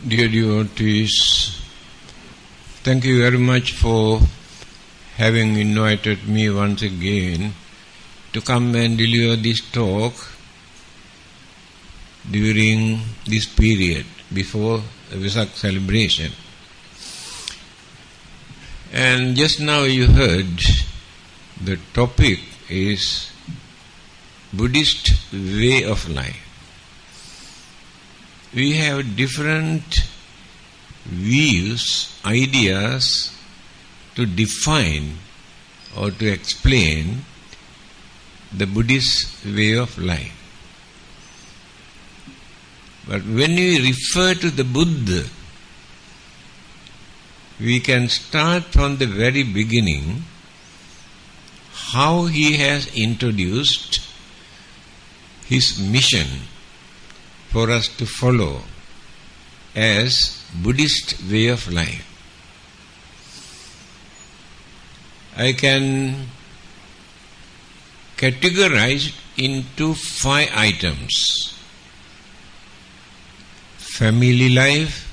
Dear devotees, thank you very much for having invited me once again to come and deliver this talk during this period before the Vesak celebration. And just now you heard the topic is Buddhist way of life. We have different views, ideas to define or to explain the Buddhist way of life. But when we refer to the Buddha, we can start from the very beginning, how he has introduced his mission for us to follow as Buddhist way of life. I can categorize into 5 items: family life,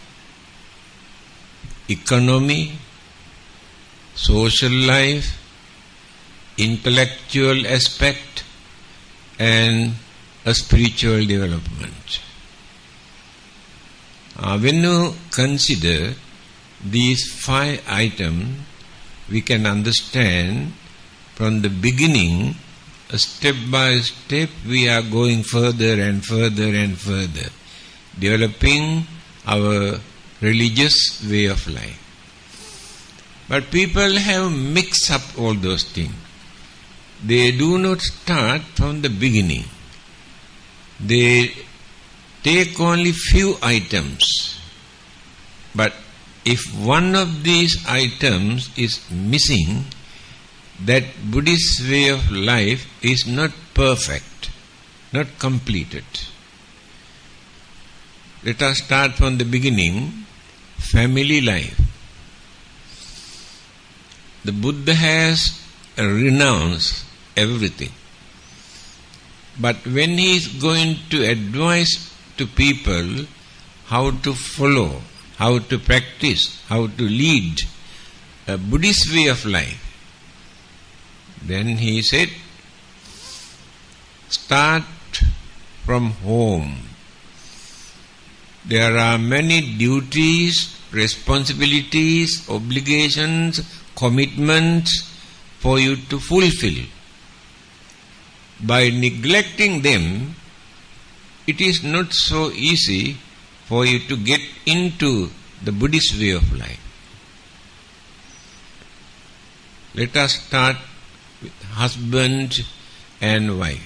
economy, social life, intellectual aspect, and a spiritual development. When you consider these 5 items, we can understand from the beginning, step by step, we are going further and further and further, developing our religious way of life. But people have mixed up all those things. They do not start from the beginning. They take only few items. But if one of these items is missing, that Buddhist way of life is not perfect, not completed. Let us start from the beginning. Family life. The Buddha has renounced everything. But when he is going to advise to people how to follow, how to practice, how to lead a Buddhist way of life, then he said, start from home. There are many duties, responsibilities, obligations, commitments for you to fulfill. By neglecting them, it is not so easy for you to get into the Buddhist way of life. Let us start with husband and wife.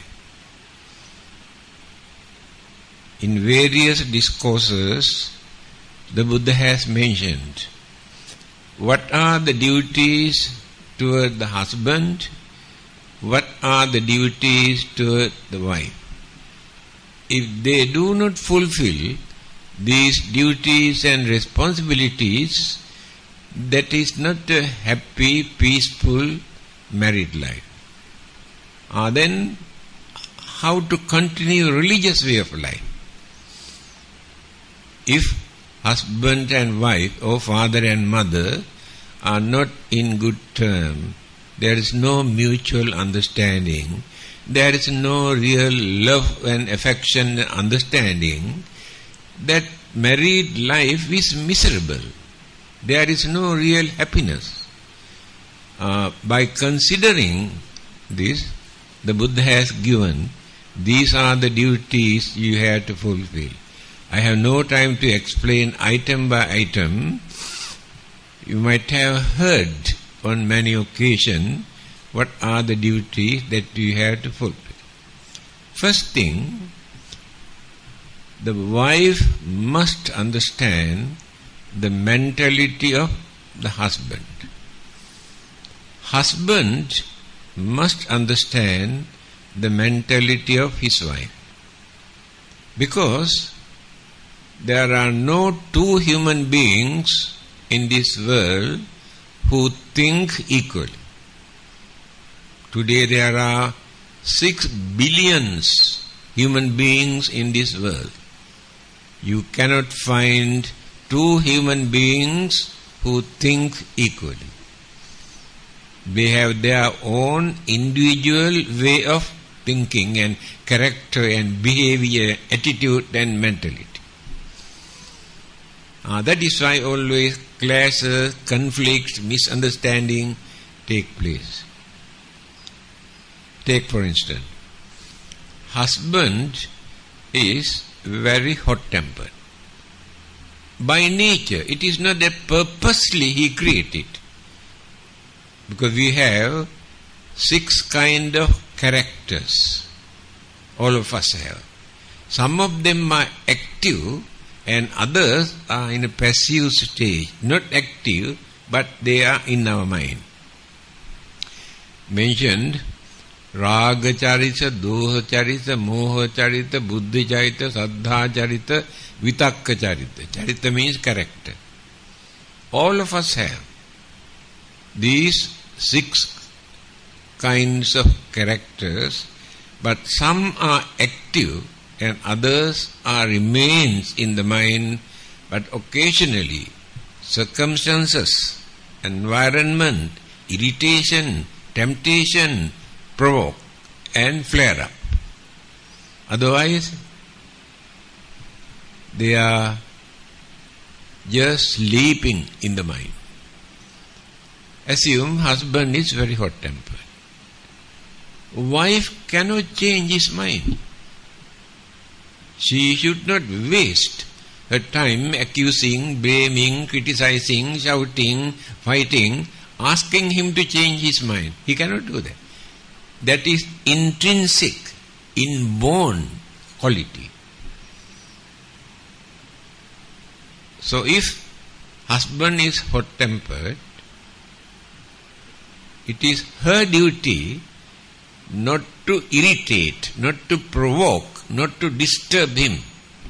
In various discourses, the Buddha has mentioned what are the duties toward the husband, what are the duties toward the wife. If they do not fulfill these duties and responsibilities, that is not a happy, peaceful married life. Then how to continue religious way of life? If husband and wife or father and mother are not in good term, there is no mutual understanding, there is no real love and affection and understanding, that married life is miserable. There is no real happiness. By considering this, the Buddha has given, these are the duties you have to fulfill. I have no time to explain item by item. You might have heard on many occasions what are the duties that you have to fulfill. First thing, the wife must understand the mentality of the husband. Husband must understand the mentality of his wife. Because there are no 2 human beings in this world who think equally. Today there are 6 billion human beings in this world. You cannot find two human beings who think equally. They have their own individual way of thinking and character and behavior, attitude and mentality. That is why always clashes, conflicts, misunderstanding take place. Take for instance, husband is very hot-tempered. By nature, it is not that purposely he created. Because we have 6 kind of characters. All of us have. Some of them are active and others are in a passive stage. Not active, but they are in our mind. Mentioned Raga Charita, Doha Charita, Moha Charita, Buddha Charita, Saddha Charita, Vitakka Charita. Charita means character. All of us have these 6 kinds of characters, but some are active and others are remains in the mind, but occasionally circumstances, environment, irritation, temptation provoke and flare up. Otherwise, they are just sleeping in the mind. Assume husband is very hot-tempered. Wife cannot change his mind. She should not waste her time accusing, blaming, criticizing, shouting, fighting, asking him to change his mind. He cannot do that. That is intrinsic, inborn quality. So if husband is hot-tempered, it is her duty not to irritate, not to provoke, not to disturb him.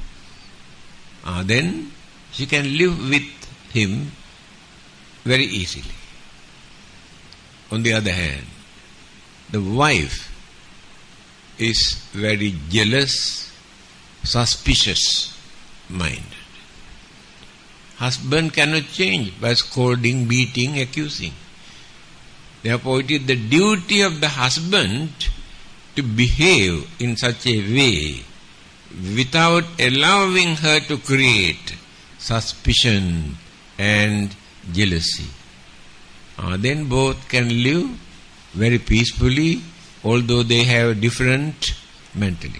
Then she can live with him very easily. On the other hand, the wife is very jealous, suspicious minded. Husband cannot change by scolding, beating, accusing. Therefore, it is the duty of the husband to behave in such a way without allowing her to create suspicion and jealousy. Then both can live very peacefully, although they have different mentality.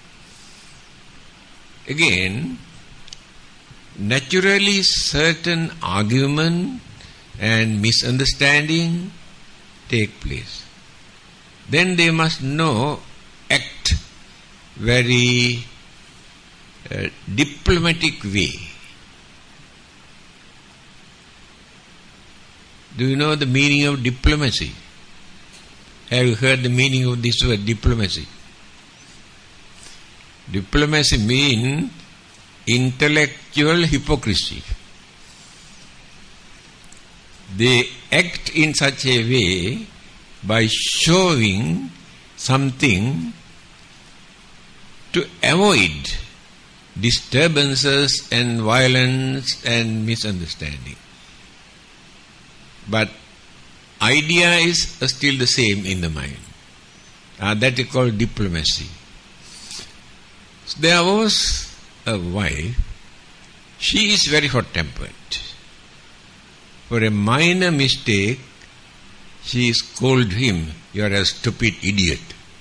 Again, naturally certain argument and misunderstanding take place. Then they must act very diplomatic way. Do you know the meaning of diplomacy? Have you heard the meaning of this word, diplomacy? Diplomacy means intellectual hypocrisy. They act in such a way by showing something to avoid disturbances and violence and misunderstanding. But idea is still the same in the mind. That is called diplomacy. So there was a wife. She is very hot-tempered. For a minor mistake, she scolded him, "You are a stupid idiot."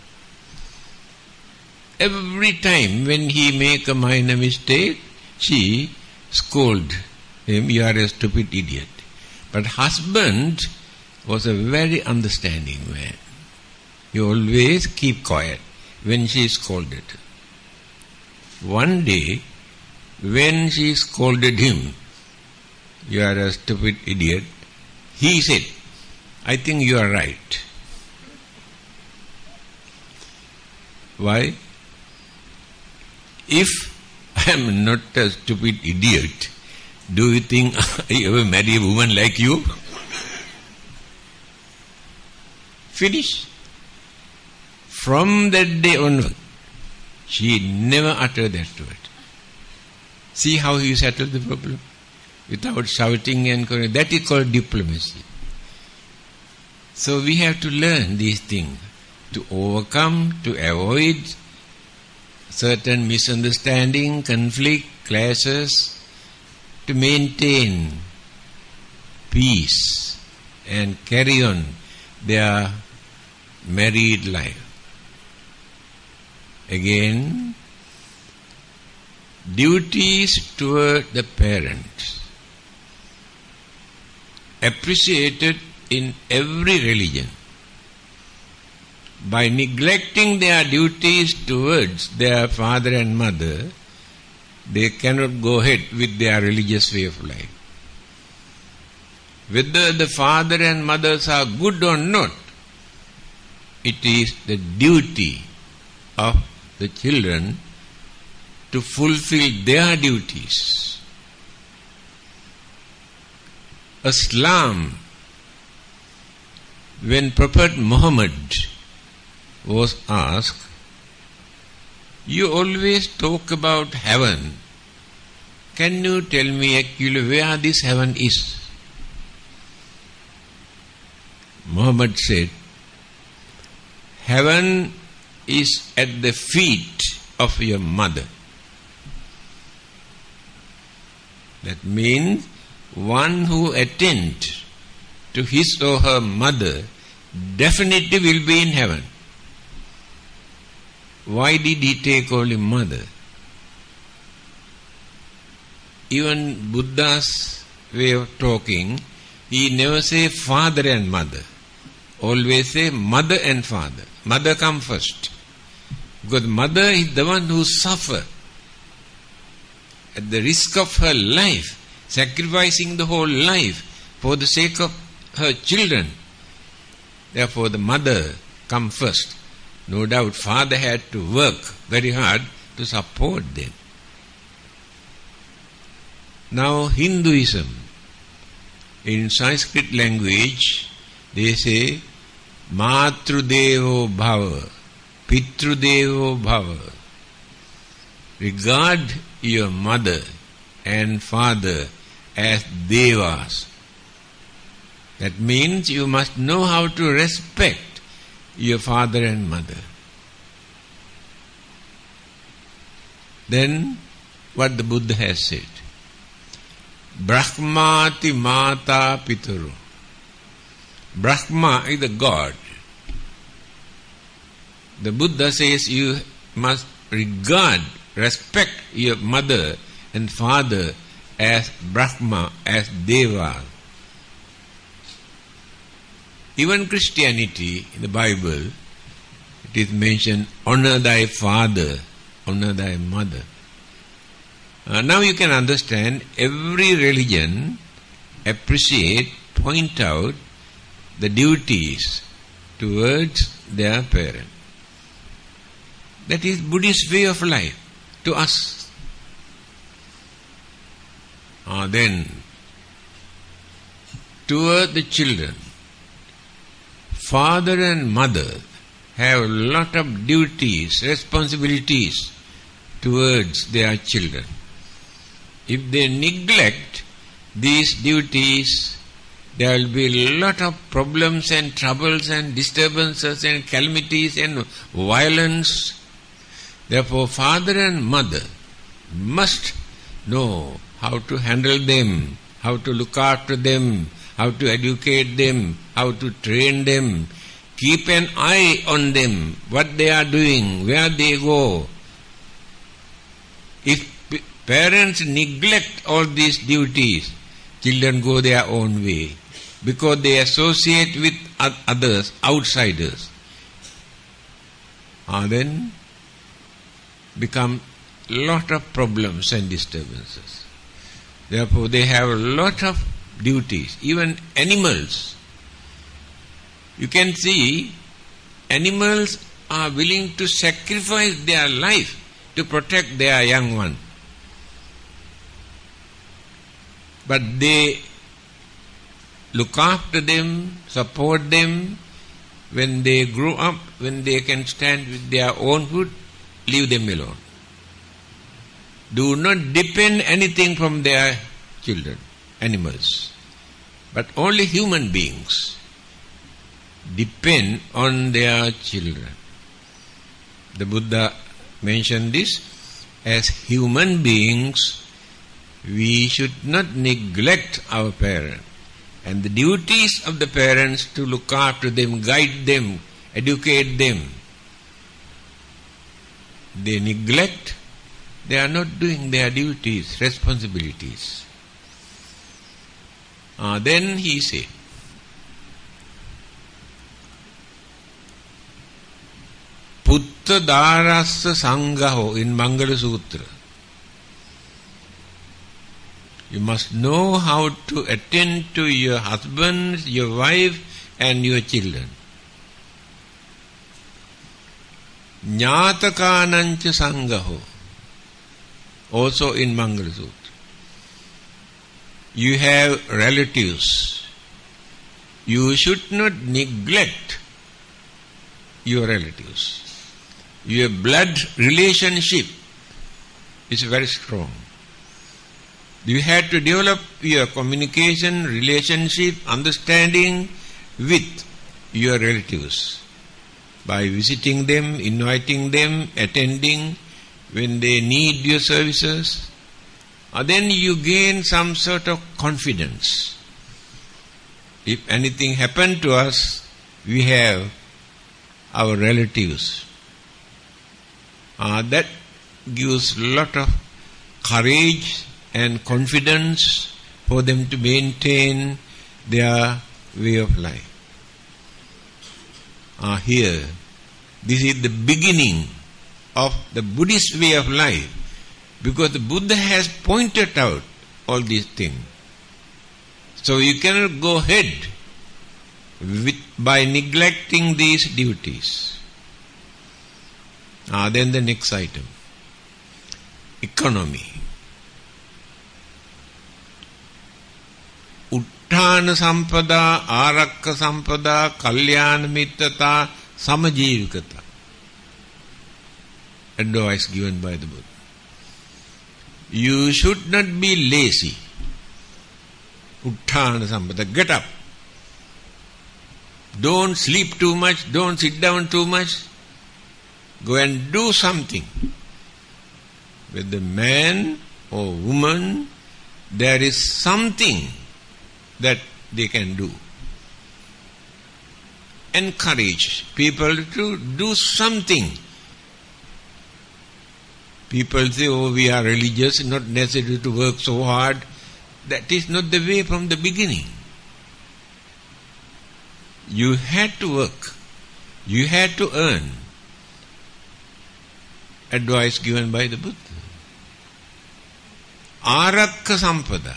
Every time when he make a minor mistake, she scolded him, "You are a stupid idiot." But husband was a very understanding man. He always keep quiet when she scolded. One day, when she scolded him, "You are a stupid idiot," he said, "I think you are right." Why? If I am not a stupid idiot, do you think I ever marry a woman like you? Finish. From that day onward, she never uttered that word. See how he settled the problem. without shouting and calling. That is called diplomacy. So we have to learn these things to overcome, to avoid certain misunderstanding, conflict, clashes, to maintain peace and carry on their married life. Again, duties toward the parents, appreciated in every religion. By neglecting their duties towards their father and mother, they cannot go ahead with their religious way of life. Whether the father and mothers are good or not, it is the duty of the children to fulfill their duties. Islam, when Prophet Muhammad was asked, "You always talk about heaven. Can you tell me actually where this heaven is?" Muhammad said, "Heaven is at the feet of your mother." That means one who attends to his or her mother definitely will be in heaven. Why did he take only mother? Even Buddha's way of talking, he never say father and mother. Always say mother and father. Mother come first. Because mother is the one who suffer at the risk of her life, sacrificing the whole life for the sake of her children. Therefore the mother come first. No doubt father had to work very hard to support them. Now Hinduism, in Sanskrit language, they say Matrudevo Bhava, Pitrudevo Bhava. Regard your mother and father as devas. That means you must know how to respect your father and mother. Then what the Buddha has said, Brahmati Mata Pituru. Brahma is the God. The Buddha says you must regard, respect your mother and father as Brahma, as Deva. Even Christianity, in the Bible, it is mentioned, honor thy father, honor thy mother. Now you can understand, every religion appreciate, point out the duties towards their parent. That is Buddhist way of life to us. Then, toward the children, father and mother have a lot of duties, responsibilities towards their children. If they neglect these duties, there will be a lot of problems and troubles and disturbances and calamities and violence. Therefore, father and mother must know how to handle them, how to look after them, how to educate them, how to train them, keep an eye on them, what they are doing, where they go. If parents neglect all these duties, children go their own way because they associate with others, outsiders. Then become lot of problems and disturbances. Therefore, they have a lot of duties. Even animals. You can see animals are willing to sacrifice their life to protect their young one. But they look after them, support them. When they grow up, when they can stand with their own foot, leave them alone. Do not depend anything from their children. animals. But only human beings depend on their children. The Buddha mentioned this. As human beings, we should not neglect our parents. And the duties of the parents to look after them, guide them, educate them. They neglect, they are not doing their duties, responsibilities. Then he said, Putta Dharassa Sangaho in Mangala Sutra. You must know how to attend to your husband, your wife and your children. Jnatakanancha Sangaho, also in Mangala Sutra. You have relatives. You should not neglect your relatives. Your blood relationship is very strong. You have to develop your communication, relationship, understanding with your relatives by visiting them, inviting them, attending when they need your services. Then you gain some sort of confidence. If anything happened to us, we have our relatives. That gives a lot of courage and confidence for them to maintain their way of life. Here, this is the beginning of the Buddhist way of life, because the Buddha has pointed out all these things. So you cannot go ahead by neglecting these duties. Then the next item, economy. Utthana sampada, arakka sampada, kalyana mittata, samajivikata. Advice given by the Buddha. You should not be lazy. Utthana sampada, get up. Don't sleep too much, don't sit down too much. Go and do something. With the man or woman, there is something that they can do. Encourage people to do something. People say, oh, we are religious, not necessary to work so hard. That is not the way from the beginning. You had to work. You had to earn. Advice given by the Buddha. Arakka sampada.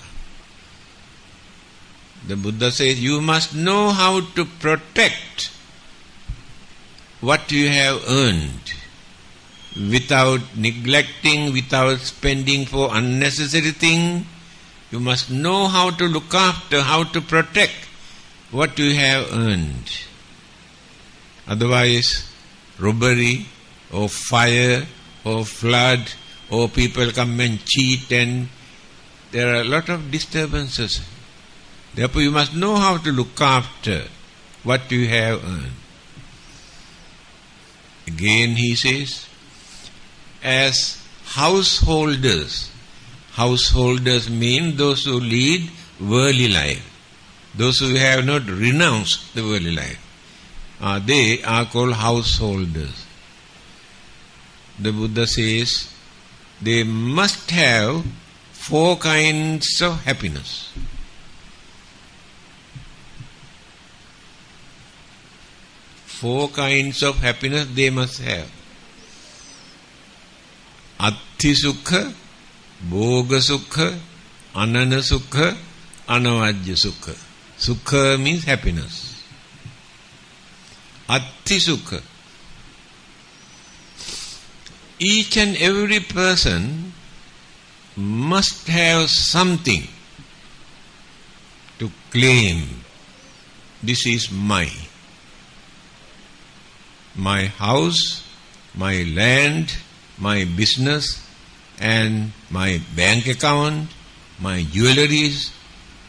The Buddha says you must know how to protect what you have earned without neglecting, without spending for unnecessary things. You must know how to look after, how to protect what you have earned. Otherwise, robbery or fire or flood or people come and cheat, and there are a lot of disturbances. Therefore, you must know how to look after what you have earned. Again he says, as householders mean those who lead worldly life, those who have not renounced the worldly life, they are called householders. The Buddha says they must have 4 kinds of happiness. 4 kinds of happiness they must have. Atti sukha, bhoga sukha, anana sukha, anavajya sukha. Sukha means happiness. Atti sukha. Each and every person must have something to claim. This is mine. My house, my land, my business, and my bank account, my jewelries,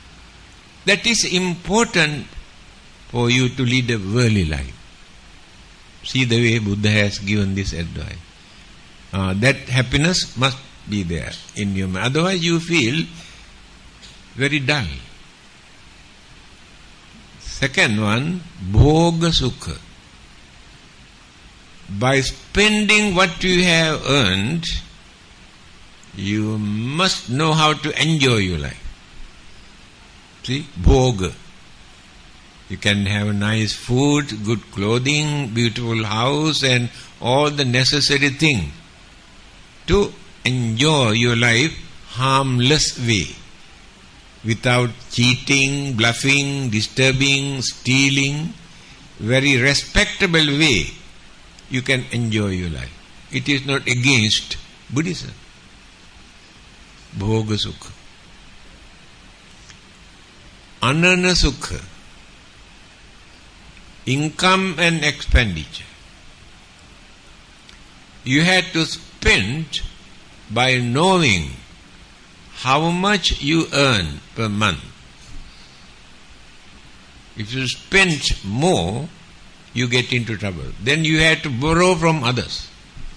That is important for you to lead a worldly life. See the way Buddha has given this advice. That happiness must be there in your mind. Otherwise you feel very dull. Second one, bhoga sukha. By spending what you have earned, you must know how to enjoy your life. See, bhoga. You can have nice food, good clothing, beautiful house and all the necessary things to enjoy your life harmless way. Without cheating, bluffing, disturbing, stealing, very respectable way you can enjoy your life. It is not against Buddhism. Bhoga sukha. Anana sukha. Income and expenditure. You had to spend by knowing how much you earn per month. If you spend more, you get into trouble. Then you have to borrow from others.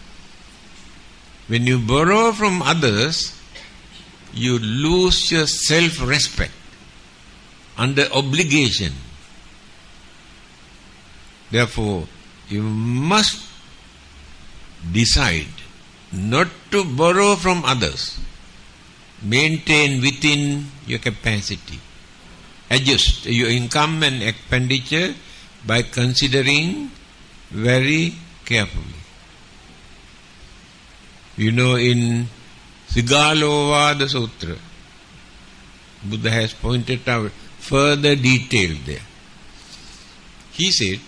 When you borrow from others, you lose your self-respect under obligation. Therefore, you must decide not to borrow from others. Maintain within your capacity. Adjust your income and expenditure by considering very carefully. You know, in Sigalovada Sutra, Buddha has pointed out further detail there. He said,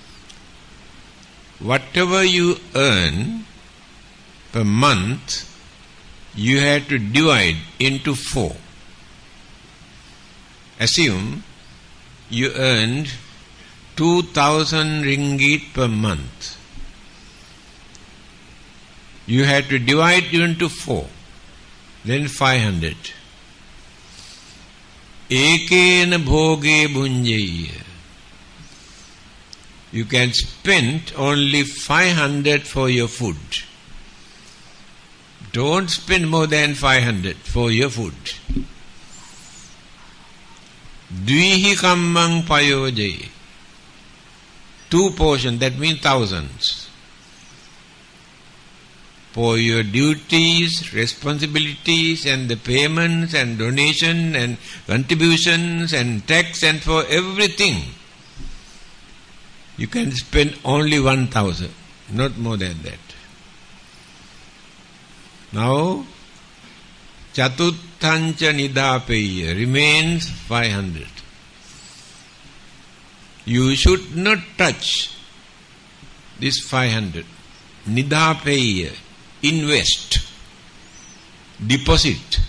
whatever you earn per month, you have to divide into 4. Assume you earned 2,000 ringgit per month. You have to divide into 4. Then 500. Ekena bhoge bhunjaya. You can spend only 500 for your food. Don't spend more than 500 for your food. Dvihi kammang payojaye. 2 portions, that means thousands. For your duties, responsibilities and the payments and donation and contributions and tax and for everything, you can spend only 1,000, not more than that. Now, Chatuttancha nidhapeya remains 500. You should not touch this 500. Nidhapeya, invest, deposit.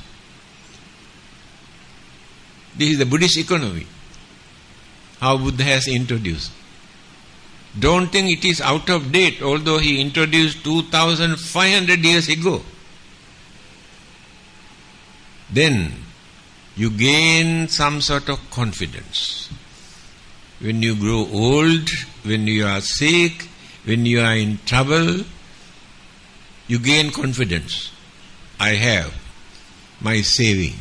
This is the Buddhist economy, how Buddha has introduced. Don't think it is out of date, although he introduced 2,500 years ago. Then you gain some sort of confidence. When you grow old, when you are sick, when you are in trouble, you gain confidence. I have my saving.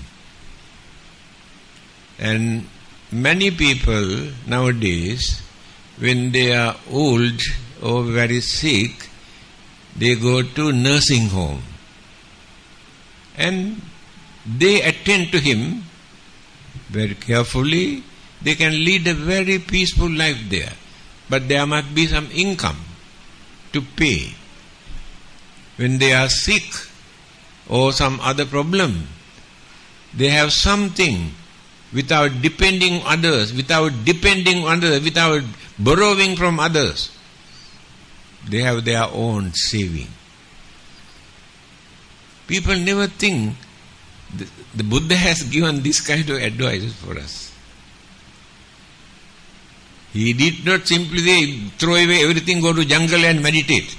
And many people nowadays, when they are old or very sick, they go to nursing home. And they attend to him very carefully. They can lead a very peaceful life there. But there must be some income to pay. When they are sick or some other problem, they have something without depending on others, without borrowing from others. They have their own saving. People never think the Buddha has given this kind of advice for us. He did not simply say, throw away everything, go to jungle and meditate.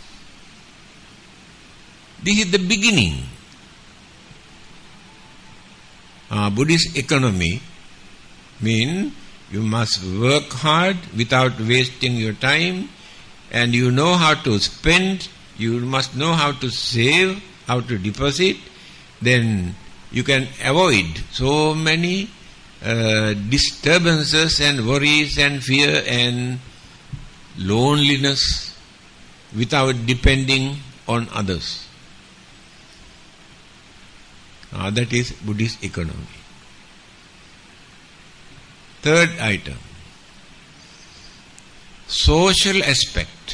This is the beginning. Buddhist economy means you must work hard without wasting your time, and you know how to spend, you must know how to save, how to deposit, then you can avoid so many disturbances and worries and fear and loneliness without depending on others. That is Buddhist economy. Third item, social aspect.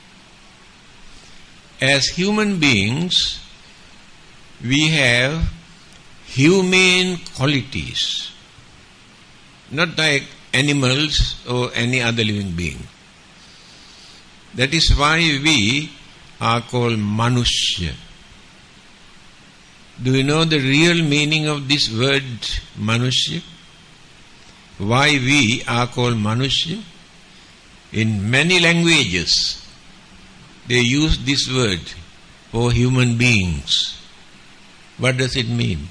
As human beings, we have humane qualities, not like animals or any other living being. That is why we are called Manushya. Do you know the real meaning of this word Manushya? Why we are called Manushya? In many languages, they use this word for human beings. What does it mean?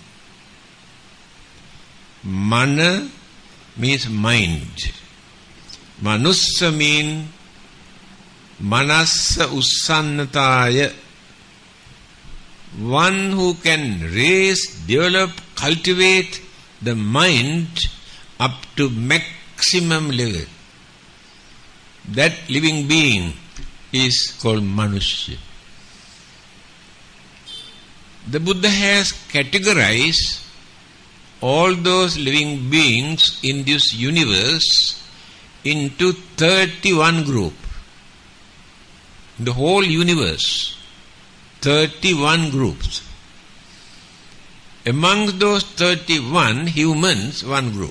Mana means mind. Manussa means Manassa Ussannataya. One who can raise, develop, cultivate the mind up to maximum level. That living being is called Manushya. The Buddha has categorized all those living beings in this universe into 31 groups. The whole universe, 31 groups. Among those 31, humans, one group.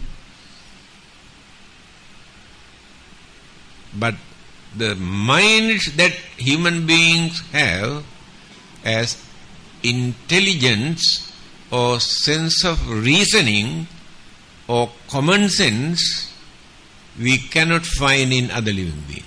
But the minds that human beings have as intelligence or sense of reasoning or common sense, we cannot find in other living beings.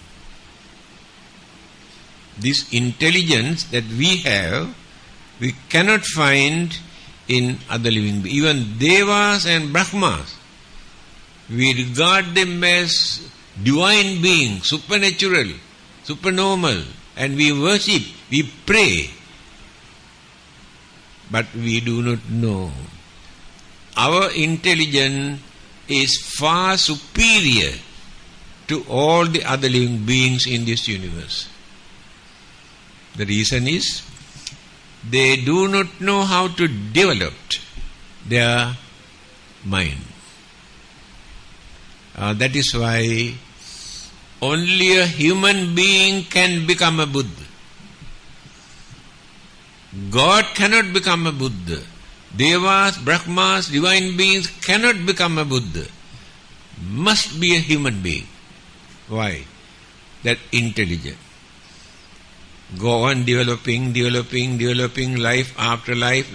This intelligence that we have, we cannot find in other living beings. Even Devas and Brahmas, we regard them as divine beings, supernatural, supernormal, and we worship, we pray. But we do not know. Our intelligence is far superior to all the other living beings in this universe. The reason is, they do not know how to develop their mind. That is why only a human being can become a Buddha. God cannot become a Buddha. Devas, Brahmas, divine beings cannot become a Buddha. Must be a human being. Why? That intelligence. Go on developing life after life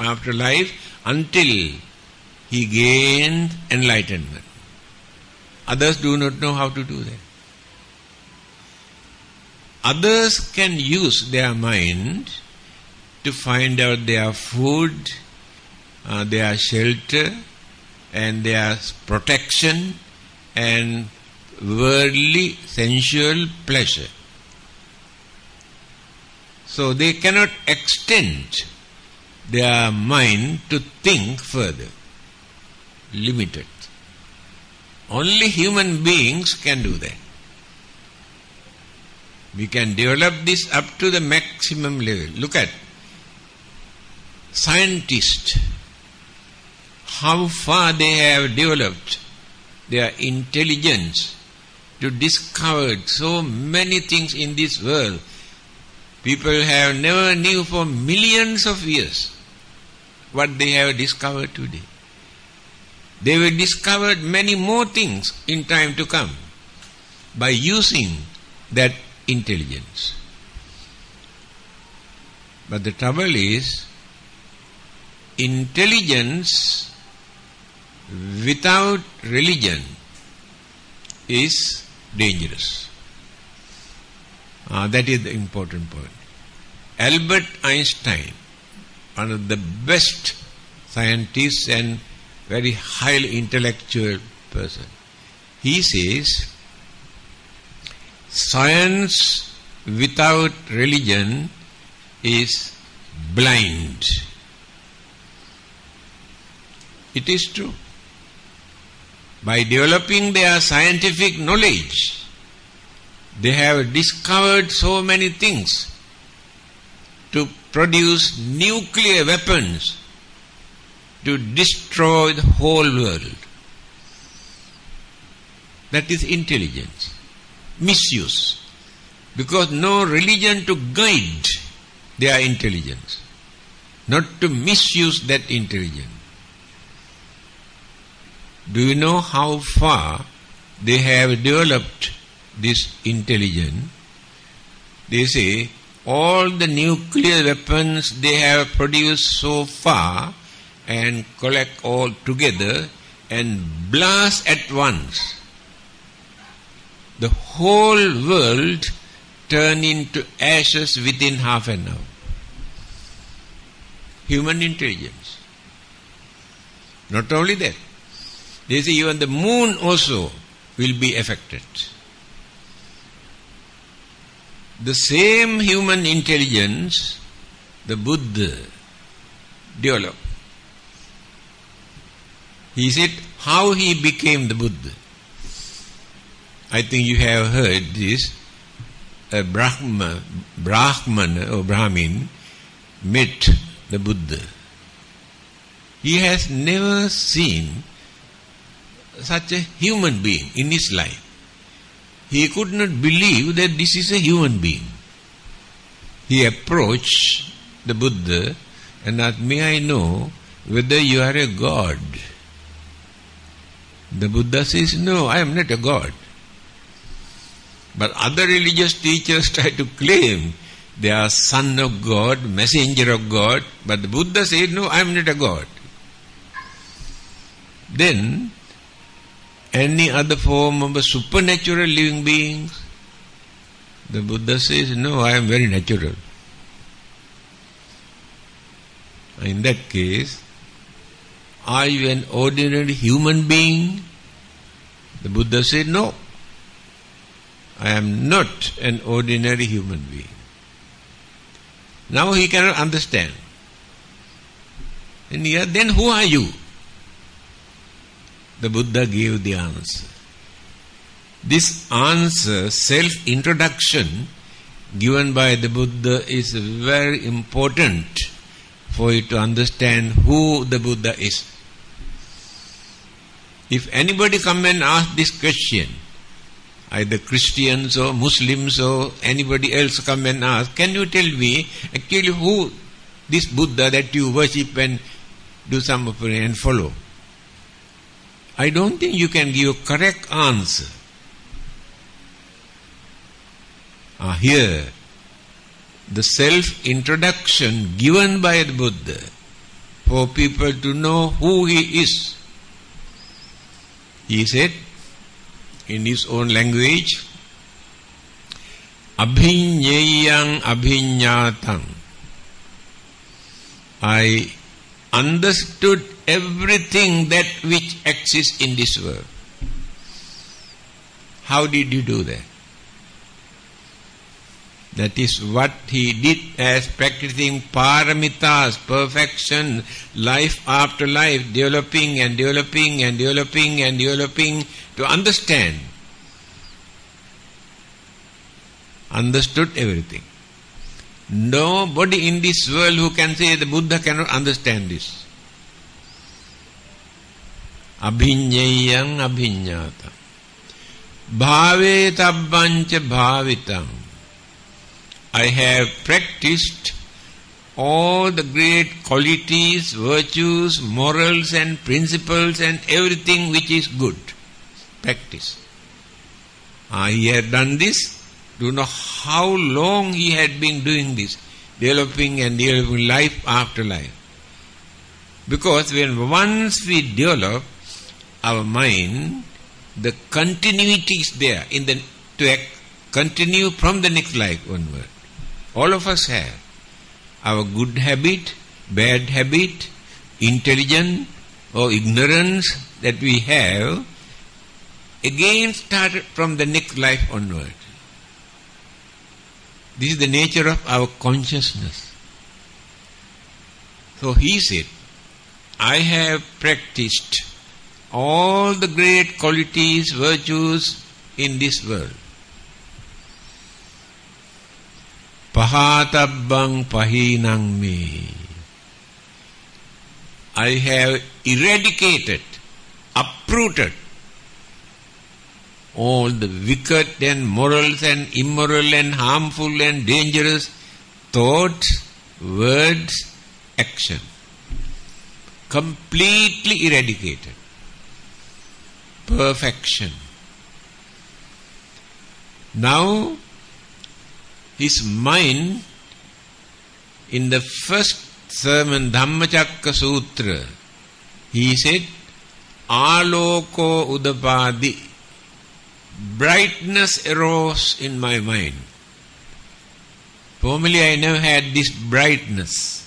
until he gained enlightenment. Others do not know how to do that. Others can use their mind to find out their food, their shelter, and their protection and worldly sensual pleasure. So they cannot extend their mind to think further. Limited. Only human beings can do that. We can develop this up to the maximum level. Look at scientists, how far they have developed their intelligence to discover so many things in this world. People have never knew for millions of years what they have discovered today. They will discover many more things in time to come by using that intelligence. But the trouble is, intelligence without religion is dangerous. That is the important point. Albert Einstein, one of the best scientists and very highly intellectual person. He says, science without religion is blind. It is true. By developing their scientific knowledge, they have discovered so many things to produce nuclear weapons to destroy the whole world. That is intelligence. Misuse. Because no religion to guide their intelligence, not to misuse that intelligence. Do you know how far they have developed this intelligence? They say all the nuclear weapons they have produced so far and collect all together and blast at once. The whole world turn into ashes within half an hour. Human intelligence. Not only that, they say even the moon also will be affected. The same human intelligence the Buddha developed. He said how he became the Buddha. I think you have heard this. A Brahman or Brahmin met the Buddha. He has never seen such a human being in his life. He could not believe that this is a human being. He approached the Buddha and asked, "May I know whether you are a god?" The Buddha says, "No, I am not a god." But other religious teachers try to claim they are son of God, messenger of God. But the Buddha said, "No, I am not a god." Then, any other form of a supernatural living beings? The Buddha says, "No, I am very natural." In that case, are you an ordinary human being? The Buddha said, "No, I am not an ordinary human being." Now he cannot understand. And here, then who are you? The Buddha gave the answer. This answer, self-introduction given by the Buddha, is very important for you to understand who the Buddha is. If anybody come and ask this question, either Christians or Muslims or anybody else come and ask, "Can you tell me actually who this Buddha that you worship and do some offering and follow?" I don't think you can give a correct answer. Here, the self-introduction given by the Buddha for people to know who he is. He said in his own language, "Abhinyayang abhinyatang." I understood everything that which exists in this world. How did you do that? That is what he did as practicing paramitas, perfection, life after life, developing and developing and developing and developing to understand. Understood everything. Nobody in this world who can say the Buddha cannot understand this. Abhinyayang abhinyata. Bhave tabbancha bhavitam. I have practiced all the great qualities, virtues, morals and principles and everything which is good. Practice. He had done this. Do you know how long he had been doing this? Developing and developing life after life. Because when once we develop our mind, the continuity is there to continue from the next life onward. All of us have our good habit, bad habit, intelligent, or ignorance that we have again started from the next life onward. This is the nature of our consciousness. So he said, I have practiced all the great qualities, virtues in this world. Pahatabbang pahinang me. I have eradicated, uprooted all the wicked and morals and immoral and harmful and dangerous thoughts, words, action. Completely eradicated. Perfection. Now, his mind, in the first sermon, Dhammacakka Sutra, he said, Aloko udapadi. Brightness arose in my mind. Formerly I never had this brightness.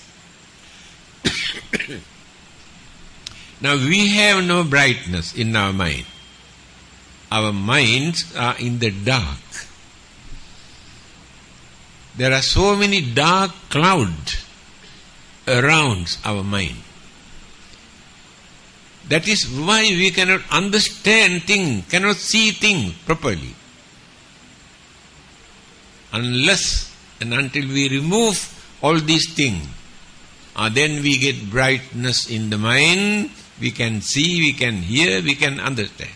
Now we have no brightness in our mind. Our minds are in the dark. There are so many dark clouds around our mind. That is why we cannot understand things, cannot see things properly. Unless and until we remove all these things, then we get brightness in the mind, we can see, we can hear, we can understand.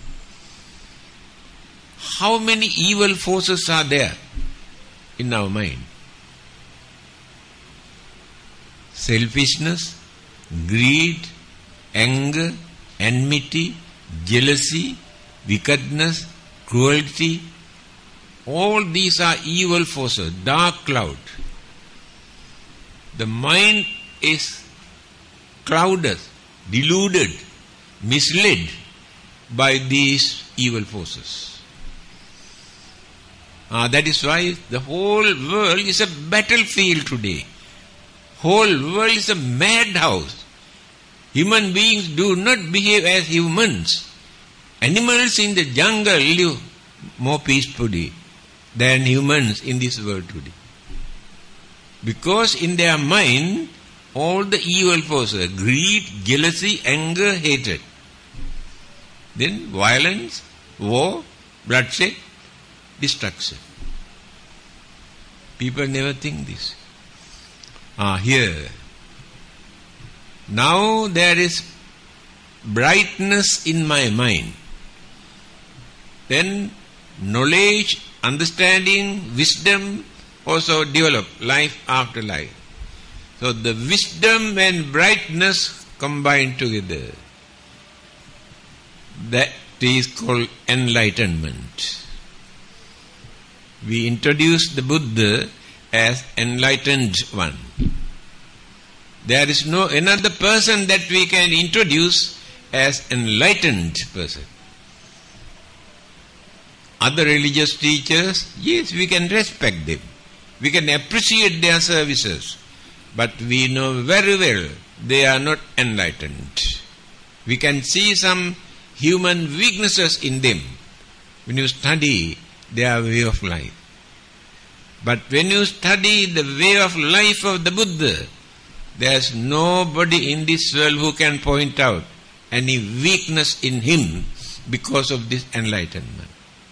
How many evil forces are there in our mind? Selfishness, greed, anger, enmity, jealousy, wickedness, cruelty. All these are evil forces, dark cloud. The mind is clouded, deluded, misled by these evil forces. That is why the whole world is a battlefield today. Whole world is a madhouse. Human beings do not behave as humans. Animals in the jungle live more peacefully than humans in this world today. Because in their mind, all the evil forces, greed, jealousy, anger, hatred. Then violence, war, bloodshed, destruction. People never think this. Here. Now there is brightness in my mind. Then knowledge, understanding, wisdom also develop life after life. So the wisdom and brightness combine together. That is called enlightenment. We introduce the Buddha as enlightened one. There is no another person that we can introduce as enlightened person. Other religious teachers, yes, we can respect them. We can appreciate their services. But we know very well they are not enlightened. We can see some human weaknesses in them when you study their way of life. But when you study the way of life of the Buddha, there is nobody in this world who can point out any weakness in him because of this enlightenment.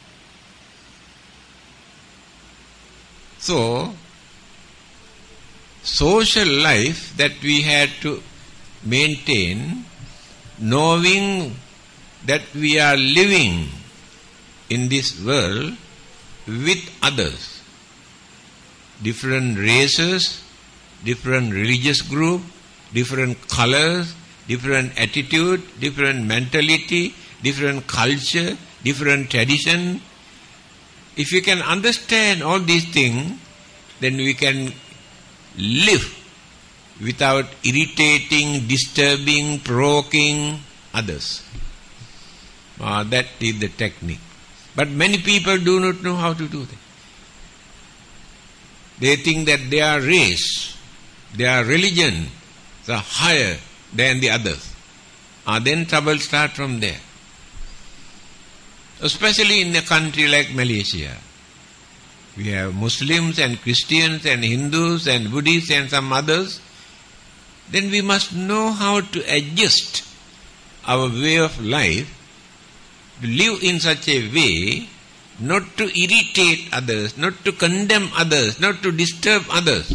So, social life that we had to maintain, knowing that we are living in this world with others, different races, different religious group, different colors, different attitude, different mentality, different culture, different tradition. If we can understand all these things, then we can live without irritating, disturbing, provoking others. That is the technique. But many people do not know how to do that. They think that their race, their religion are higher than the others. then trouble start from there. Especially in a country like Malaysia. We have Muslims and Christians and Hindus and Buddhists and some others. Then we must know how to adjust our way of life, to live in such a way, not to irritate others, not to condemn others, not to disturb others.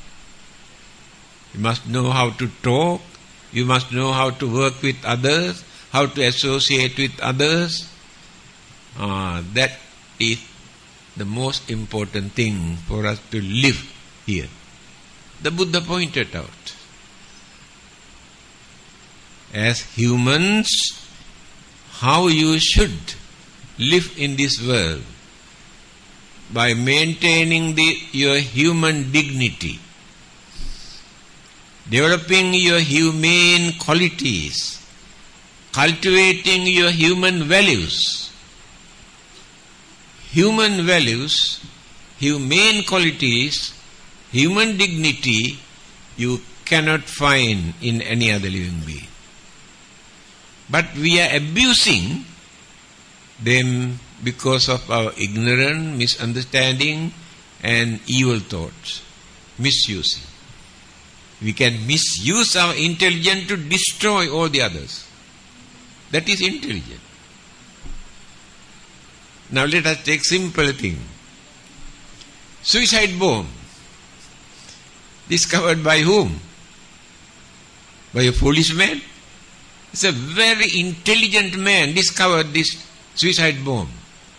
You must know how to talk, you must know how to work with others, how to associate with others. That is the most important thing for us to live here. The Buddha pointed out. As humans, how you should live in this world by maintaining your human dignity, developing your humane qualities, cultivating your human values. Human values, humane qualities, human dignity, you cannot find in any other living being. But we are abusing them because of our ignorance, misunderstanding and evil thoughts. Misusing. We can misuse our intelligence to destroy all the others. That is intelligence. Now let us take simple thing. Suicide bomb. Discovered by whom? By a foolish man? It's a very intelligent man discovered this suicide bomb.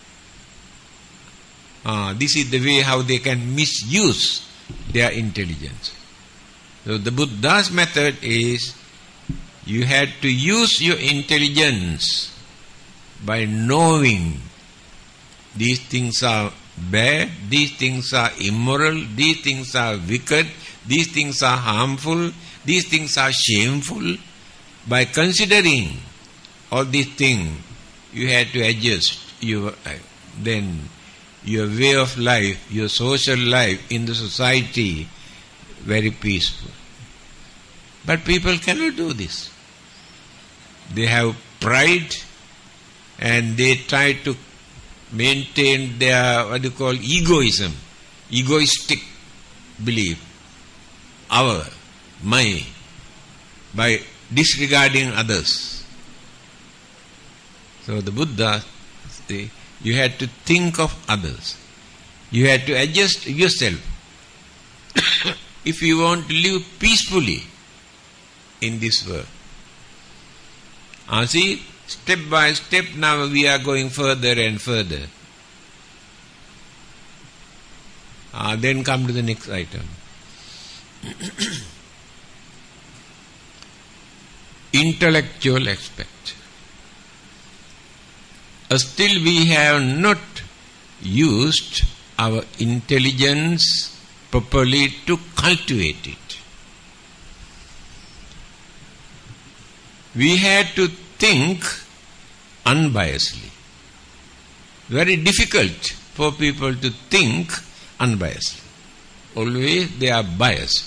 This is the way how they can misuse their intelligence. So the Buddha's method is, you had to use your intelligence by knowing these things are bad, these things are immoral, these things are wicked, these things are harmful, these things are shameful. By considering all these things, you had to adjust your way of life, your social life in the society, very peaceful. But people cannot do this. They have pride and they try to maintain their, egoism, egoistic belief, my, by disregarding others. So the Buddha, you had to think of others. You had to adjust yourself. If you want to live peacefully in this world. See, step by step now we are going further and further. Then come to the next item. Intellectual aspect. Still we have not used our intelligence properly to cultivate it. We had to think unbiasedly. Very difficult for people to think unbiasedly. Always they are biased.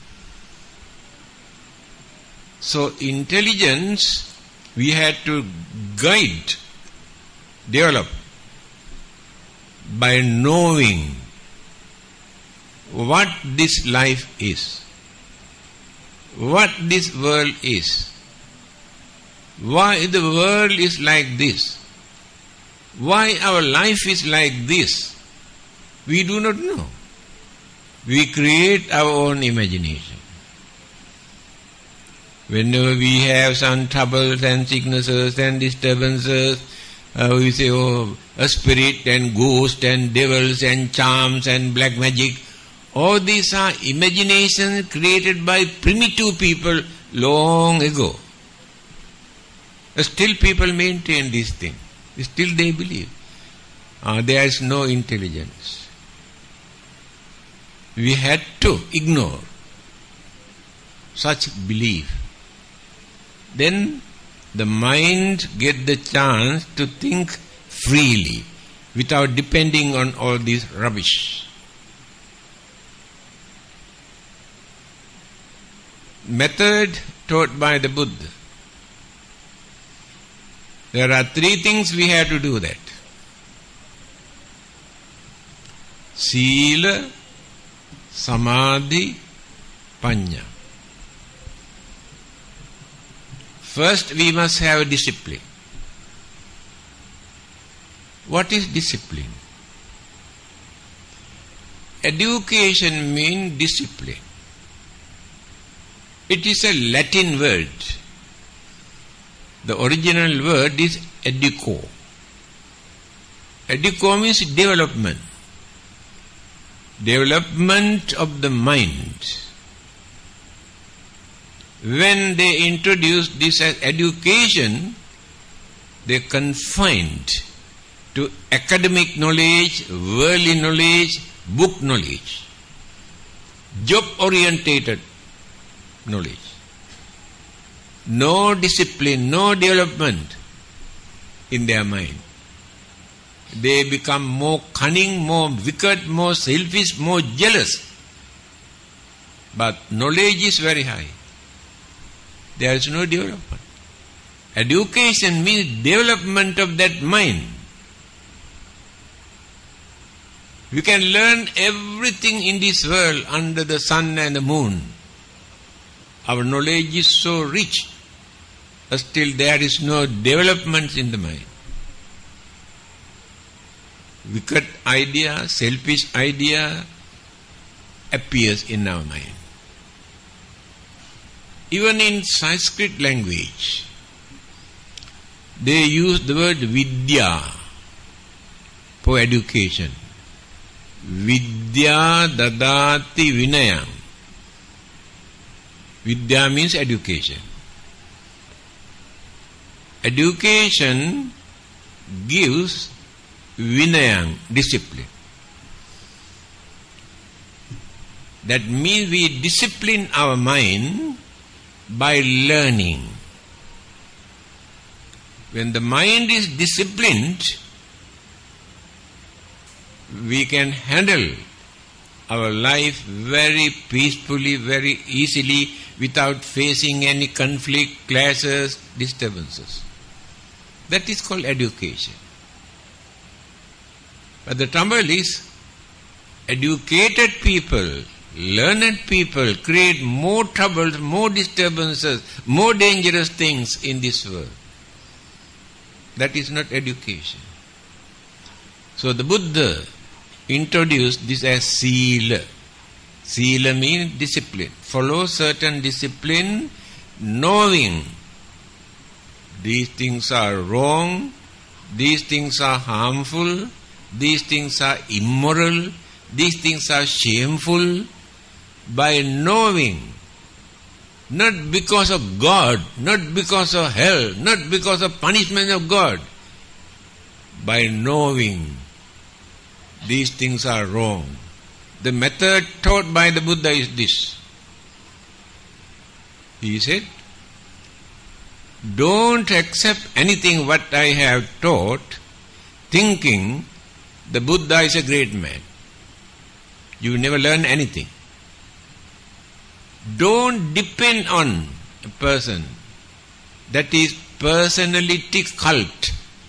So intelligence we had to guide, develop by knowing what this life is, what this world is, why the world is like this, why our life is like this. We do not know. We create our own imagination. Whenever we have some troubles and sicknesses and disturbances, we say, a spirit and ghost and devils and charms and black magic. All these are imaginations created by primitive people long ago. Still people maintain this thing. Still they believe. There is no intelligence. We had to ignore such belief. Then the mind get the chance to think freely without depending on all this rubbish. Method taught by the Buddha. There are three things we have to do that. Sila, Samadhi, Panya. First we must have a discipline. What is discipline? Education means discipline. It is a Latin word. The original word is educo. Educo means development. Development of the mind. When they introduced this as education, they confined to academic knowledge, worldly knowledge, book knowledge, job-orientated knowledge. No discipline, no development in their mind. They become more cunning, more wicked, more selfish, more jealous. But knowledge is very high. There is no development. Education means development of that mind. We can learn everything in this world under the sun and the moon. Our knowledge is so rich, but still there is no development in the mind. Wicked idea, selfish idea appears in our mind. Even in Sanskrit language, they use the word vidya for education. Vidya dadati vinayam. Vidya means education. Education gives vinayam, discipline. That means we discipline our mind by learning. When the mind is disciplined, we can handle our life very peacefully, very easily, without facing any conflict, clashes, disturbances. That is called education. But the trouble is, educated people, learned people create more troubles, more disturbances, more dangerous things in this world. That is not education. So the Buddha introduced this as Sila. Sila means discipline. Follow certain discipline, knowing these things are wrong, these things are harmful, these things are immoral, these things are shameful. By knowing, not because of God, not because of hell, not because of punishment of God, by knowing these things are wrong. The method taught by the Buddha is this. He said, don't accept anything what I have taught thinking the Buddha is a great man. You never learn anything. Don't depend on a person. That is personality cult.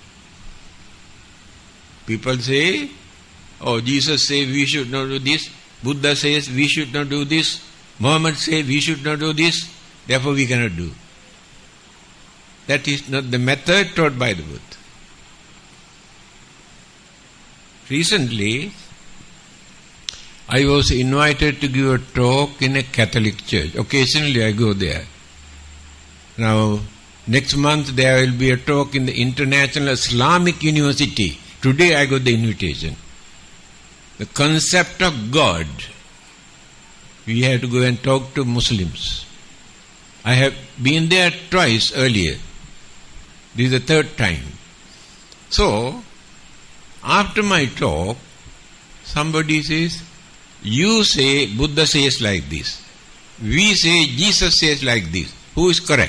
People say, oh, Jesus says we should not do this. Buddha says we should not do this. Muhammad says we should not do this. Therefore we cannot do. That is not the method taught by the Buddha. Recently, I was invited to give a talk in a Catholic church. Occasionally I go there. Now, next month there will be a talk in the International Islamic University. Today I got the invitation. The concept of God. We have to go and talk to Muslims. I have been there twice earlier. This is the third time. So, after my talk, somebody says, you say Buddha says like this. We say Jesus says like this. Who is correct?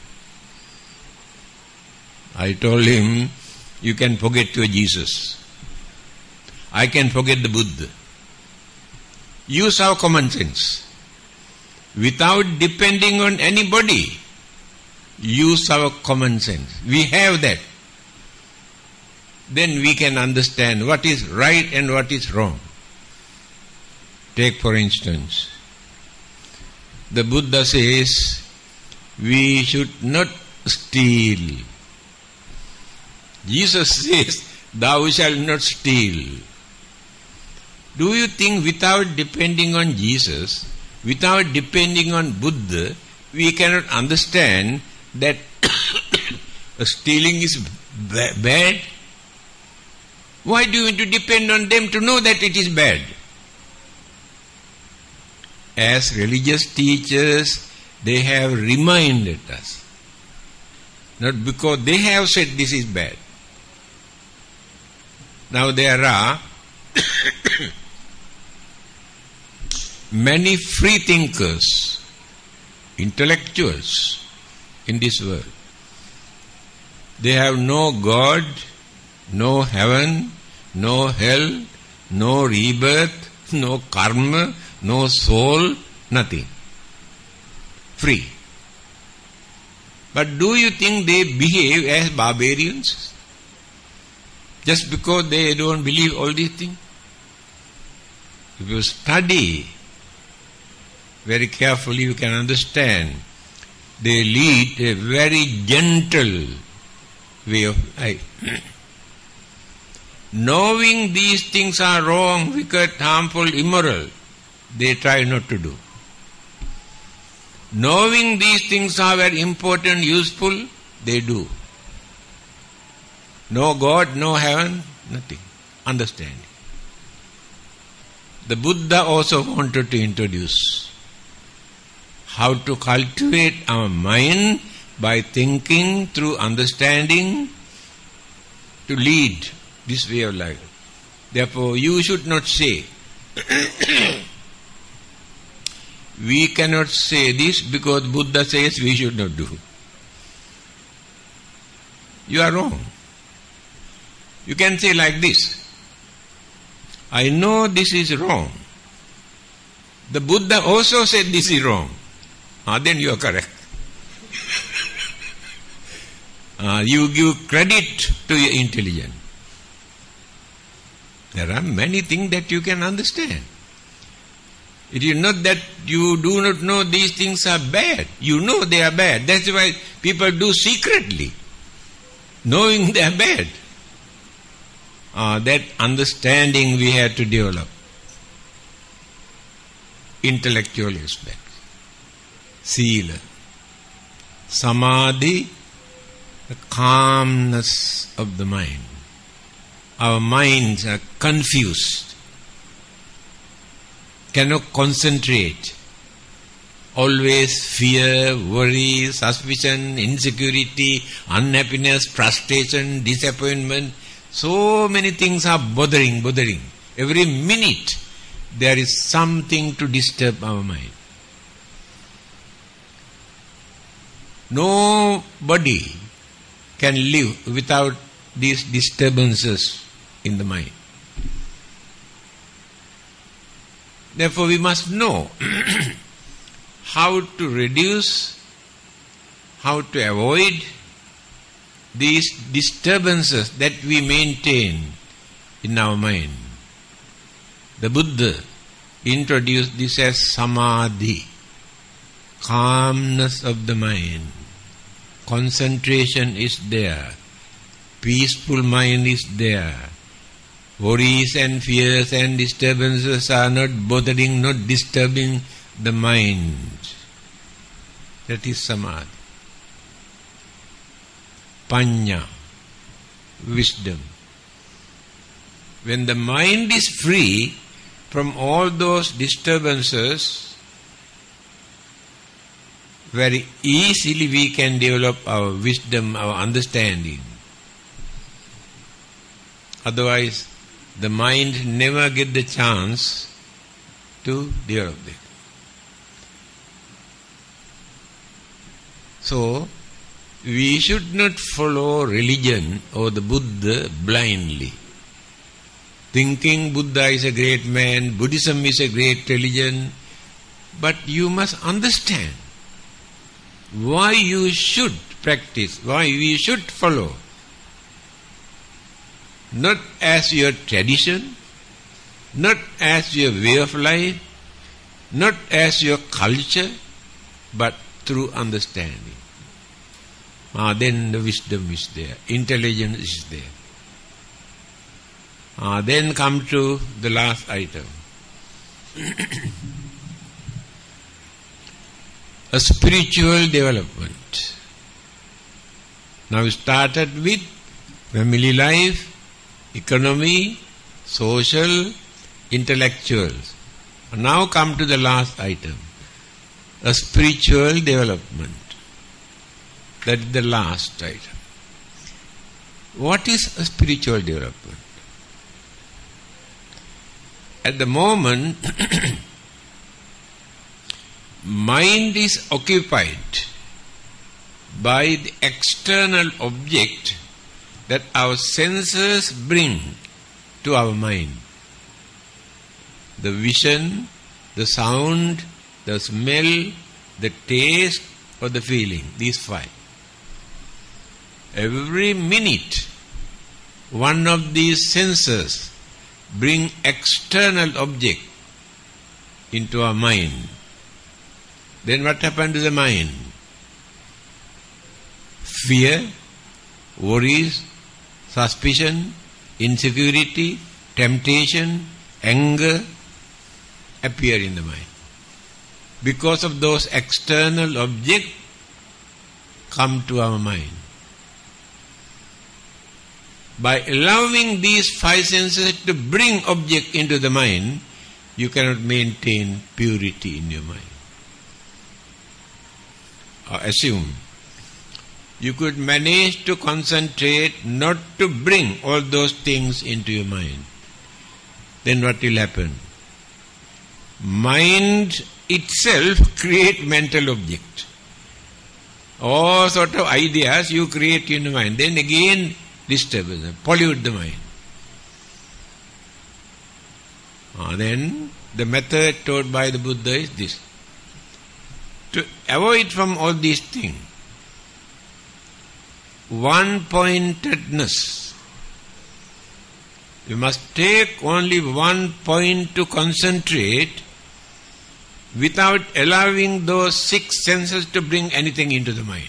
I told him, you can forget your Jesus. I can forget the Buddha. Use our common sense. Without depending on anybody, use our common sense. We have that. then we can understand what is right and what is wrong. Take for instance, the Buddha says we should not steal. Jesus says, thou shalt not steal. Do you think without depending on Jesus, without depending on Buddha, we cannot understand that stealing is bad? Why do you want to depend on them to know that it is bad? As religious teachers, they have reminded us. Not because they have said this is bad. Now there are many free thinkers, intellectuals in this world. They have no God, no heaven, no hell, no rebirth, no karma, no soul, nothing. Free. But do you think they behave as barbarians? Just because they don't believe all these things? If you study very carefully, you can understand they lead a very gentle way of life. Knowing these things are wrong, wicked, harmful, immoral, they try not to do. Knowing these things are very important, useful, they do. No God, no heaven, nothing. Understanding. The Buddha also wanted to introduce how to cultivate our mind by thinking through understanding to lead this way of life. Therefore, you should not say, we cannot say this because Buddha says we should not do. You are wrong. You can say like this, I know this is wrong. The Buddha also said this is wrong. Then you are correct. You give credit to your intelligence. There are many things that you can understand. It is not that you do not know these things are bad. You know they are bad. That's why people do secretly, knowing they are bad. That understanding we have to develop. Intellectual aspect. Sila. Samadhi, the calmness of the mind. Our minds are confused, cannot concentrate. Always fear, worry, suspicion, insecurity, unhappiness, frustration, disappointment. So many things are bothering. Every minute there is something to disturb our mind. Nobody can live without these disturbances in the mind. Therefore, we must know how to reduce, how to avoid these disturbances that we maintain in our mind. The Buddha introduced this as samadhi, calmness of the mind. Concentration is there. Peaceful mind is there. Worries and fears and disturbances are not bothering, not disturbing the mind. That is samadhi. Panya, wisdom. When the mind is free from all those disturbances, very easily we can develop our wisdom, our understanding. Otherwise, the mind never get the chance to develop that. So, we should not follow religion or the Buddha blindly. Thinking Buddha is a great man, Buddhism is a great religion, but you must understand why you should practice, why we should follow. not as your tradition, not as your way of life, not as your culture, but through understanding. Then the wisdom is there, intelligence is there. Then come to the last item. A spiritual development. Now we started with family life, economy, social, intellectuals. Now come to the last item. A spiritual development. That is the last item. What is a spiritual development? At the moment, mind is occupied by the external object that our senses bring to our mind. The vision, the sound, the smell, the taste or the feeling, these five. Every minute, one of these senses bring external object into our mind. Then what happened to the mind? Fear, worries, suspicion, insecurity, temptation, anger appear in the mind. Because of those external objects come to our mind. By allowing these five senses to bring object into the mind, you cannot maintain purity in your mind. Or assume you could manage to concentrate not to bring all those things into your mind. Then what will happen? Mind itself create mental object. All sort of ideas you create in your mind. Then again disturbance, pollute the mind. Then the method taught by the Buddha is this. To avoid from all these things, one-pointedness. You must take only one point to concentrate without allowing those six senses to bring anything into the mind.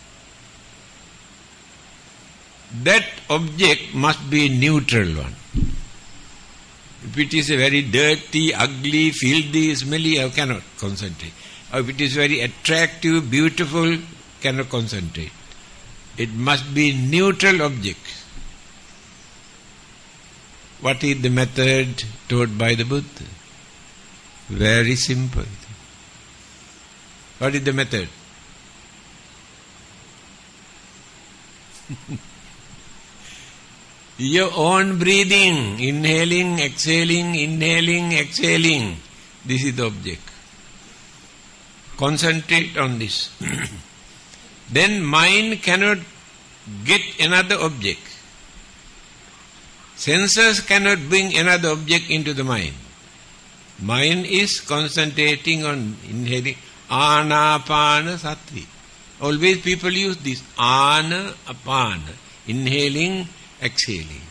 That object must be a neutral one. If it is a very dirty, ugly, filthy, smelly, I cannot concentrate. Or if it is very attractive, beautiful, cannot concentrate. It must be neutral object. What is the method taught by the Buddha? Very simple. What is the method? Your own breathing, inhaling, exhaling, this is the object. Concentrate on this. Then mind cannot get another object. Senses cannot bring another object into the mind. Mind is concentrating on inhaling, anapana sati. Always people use this, ana, apana, inhaling, exhaling.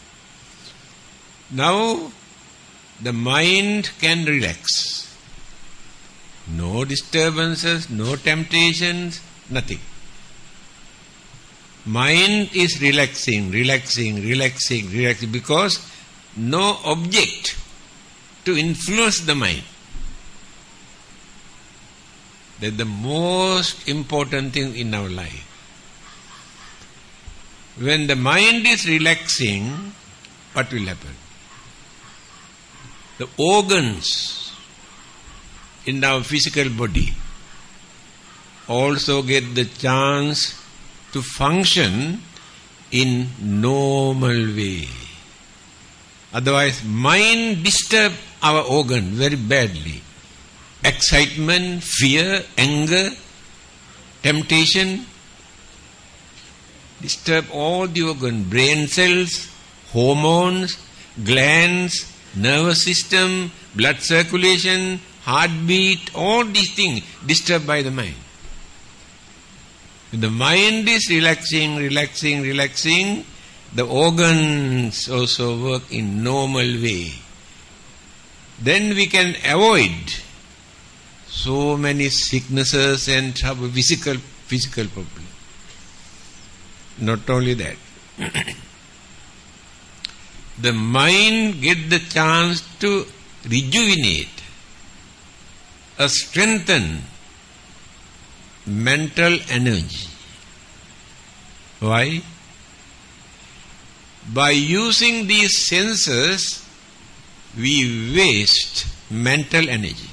Now the mind can relax. No disturbances, no temptations, nothing. Mind is relaxing because no object to influence the mind. That's the most important thing in our life. When the mind is relaxing, what will happen? The organs in our physical body also get the chance to function in normal way. Otherwise, mind disturb our organ very badly. Excitement, fear, anger, temptation disturb all the organ, brain cells, hormones, glands, nervous system, blood circulation, heartbeat, all these things disturbed by the mind. When the mind is relaxing, the organs also work in normal way, then we can avoid so many sicknesses and trouble, physical problem. Not only that, the mind get the chance to rejuvenate, strengthen mental energy. Why? By using these senses, we waste mental energy.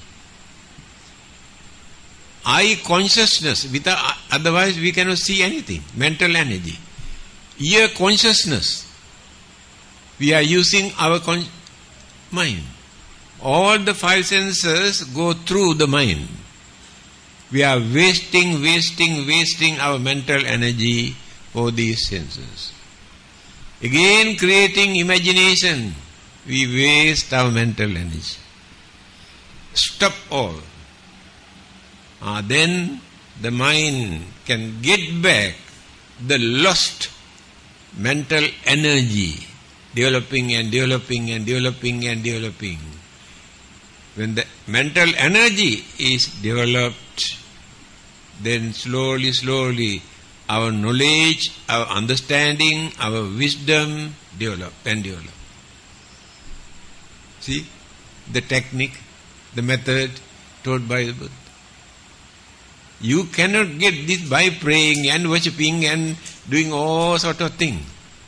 Eye consciousness, otherwise we cannot see anything, mental energy. Ear consciousness, we are using our mind. All the five senses go through the mind. We are wasting our mental energy for these senses. Again creating imagination, we waste our mental energy. Stop all. Then the mind can get back the lost mental energy, developing. When the mental energy is developed, then slowly our knowledge, our understanding, our wisdom develop. See the technique, the method taught by the Buddha. You cannot get this by praying and worshipping and doing all sort of things.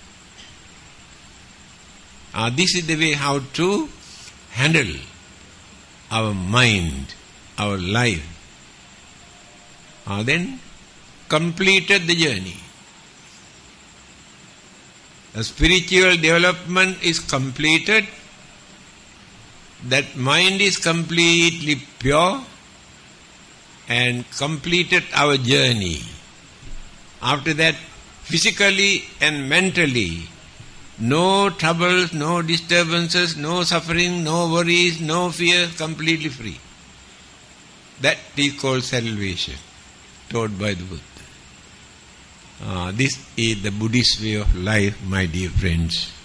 This is the way how to handle our mind, our life. Then completed the journey. The spiritual development is completed. That mind is completely pure and completed our journey. After that, physically and mentally, no troubles, no disturbances, no suffering, no worries, no fears, completely free. That is called salvation, taught by the Buddha. This is the Buddhist way of life, my dear friends.